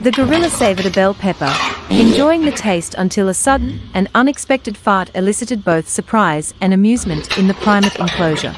The gorilla savored a bell pepper, enjoying the taste until a sudden and unexpected fart elicited both surprise and amusement in the primate enclosure.